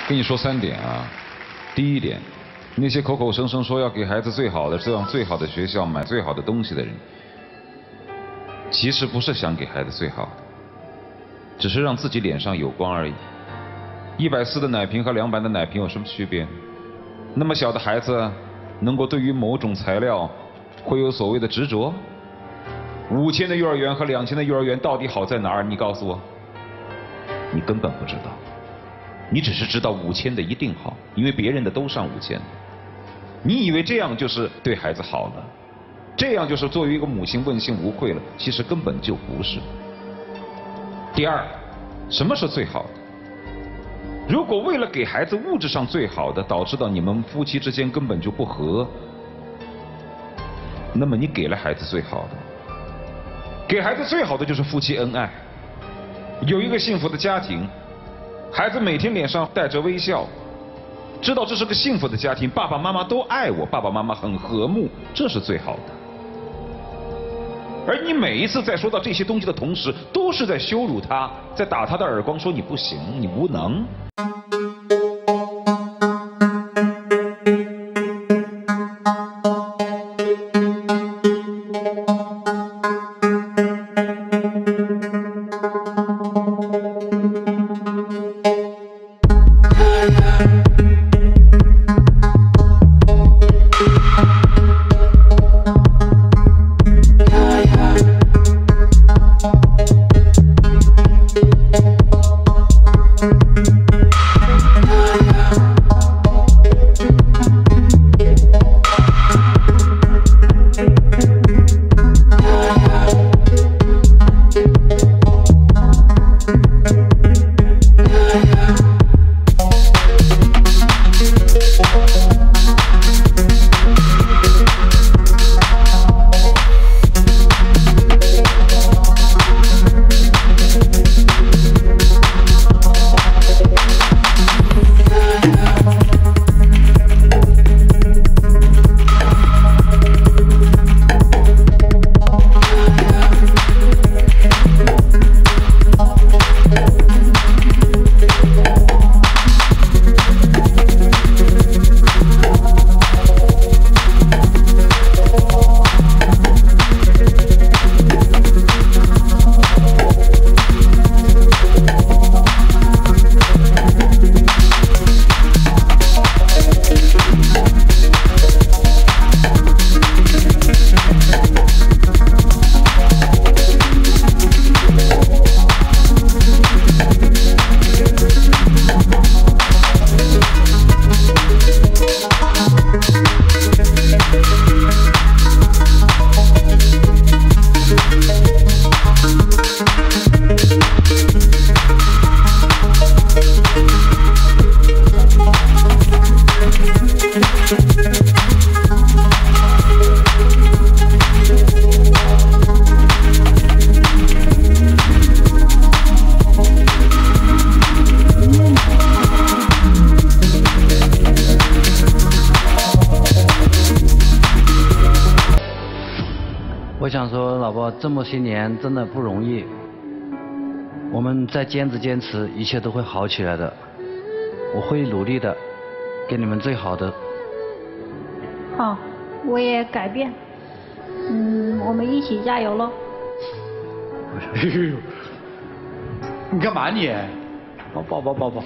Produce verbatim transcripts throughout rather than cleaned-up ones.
跟你说三点啊，第一点，那些口口声声说要给孩子最好的、上最好的学校、买最好的东西的人，其实不是想给孩子最好的，只是让自己脸上有光而已。一百四的奶瓶和两百的奶瓶有什么区别？那么小的孩子能够对于某种材料会有所谓的执着？五千的幼儿园和两千的幼儿园到底好在哪儿？你告诉我，你根本不知道。你只是知道五千的一定好，因为别人的都上五千。你以为这样就是对孩子好了，这样就是作为一个母亲问心无愧了，其实根本就不是。第二，什么是最好的？如果为了给孩子物质上最好的，导致到你们夫妻之间根本就不和，那么你给了孩子最好的，给孩子最好的就是夫妻恩爱，有一个幸福的家庭。孩子每天脸上带着微笑，知道这是个幸福的家庭，爸爸妈妈都爱我，爸爸妈妈很和睦，这是最好的。而你每一次在说到这些东西的同时，都是在羞辱他，在打他的耳光，说你不行，你无能。 我想说，老婆，这么些年真的不容易，我们再坚持坚持，一切都会好起来的。我会努力的，给你们最好的。 好，我也改变。嗯，我们一起加油喽！ 哎呦，你干嘛你？抱抱抱抱抱。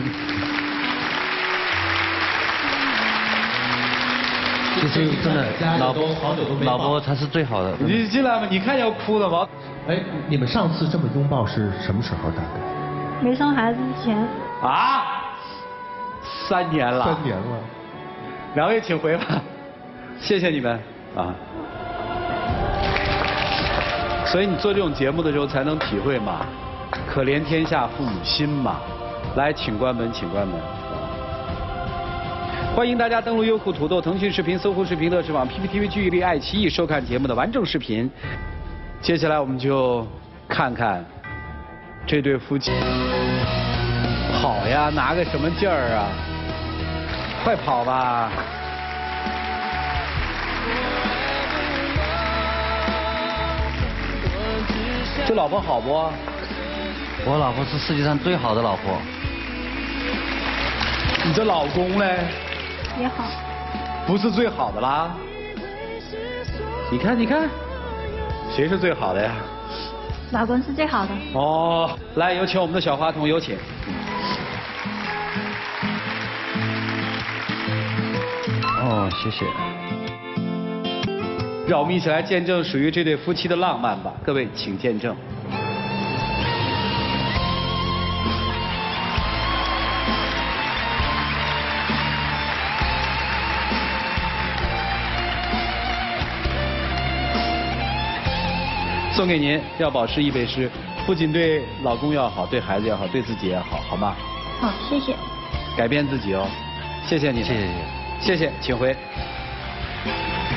其实真的，老婆老婆才是最好的。 你进来吧，你看要哭了吗？ 哎，你们上次这么拥抱是什么时候大概？ 没生孩子之前。 啊？三年了。 三年了。 两位请回吧，谢谢你们啊。所以你做这种节目的时候才能体会嘛，可怜天下父母心嘛。来，请关门，请关门。欢迎大家登录优酷、土豆、腾讯视频、搜狐视频、乐视网、P P T V、聚义力、爱奇艺收看节目的完整视频。接下来我们就看看这对夫妻。跑呀，拿个什么劲儿啊？快跑吧！这老婆好不？ 我老婆是世界上最好的老婆。 你这老公嘞？ 也好。 不是最好的啦。你看，你看，谁是最好的呀？ 老公是最好的。 哦，来，有请我们的小话筒，有请。 哦，谢谢。 让我们一起来见证属于这对夫妻的浪漫吧，各位请见证。送给您要保湿一杯湿，不仅对老公要好，对孩子要好，对自己也好，好吗？ 好，谢谢。 改变自己哦，谢谢你， 谢谢。 谢谢，请回。